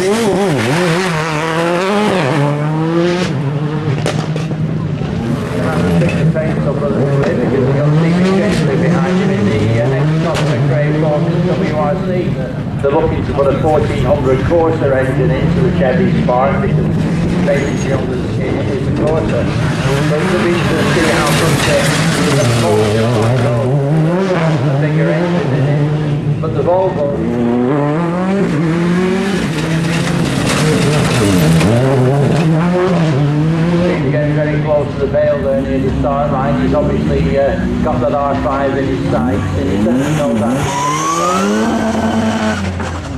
They're looking to put a 1400 Corsa engine into the Chevy Spark because basically under the skin is the Corsa. So it's a bit to see how much the bigger engine in it. But the Volvo getting very close to the bale there near the start line. He's obviously got that R5 in his sights and he doesn't know that.